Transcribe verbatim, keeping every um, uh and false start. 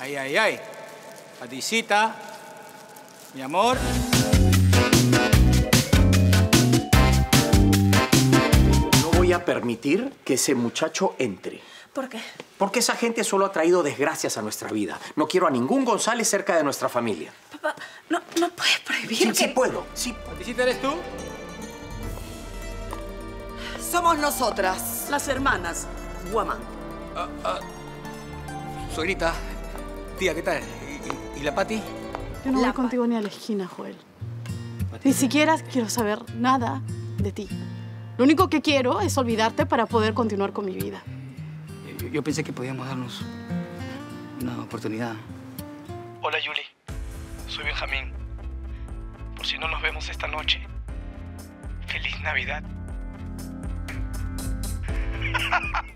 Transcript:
Ay, ay, ay. Paticita, mi amor. No voy a permitir que ese muchacho entre. ¿Por qué? Porque esa gente solo ha traído desgracias a nuestra vida. No quiero a ningún González cerca de nuestra familia. Papá, no, no puedes prohibir Sí, que... sí puedo, sí. ¿Paticita eres tú? Somos nosotras. Las hermanas Guamán. Ah, ah. Suegrita, tía, ¿qué tal? ¿Y, y- y la Pati? Yo no La voy contigo ni a la esquina, Joel. Ni siquiera quiero saber nada de ti. Lo único que quiero es olvidarte para poder continuar con mi vida. Yo, yo pensé que podíamos darnos una oportunidad. Hola, Yuli. Soy Benjamín. Por si no nos vemos esta noche, ¡feliz Navidad!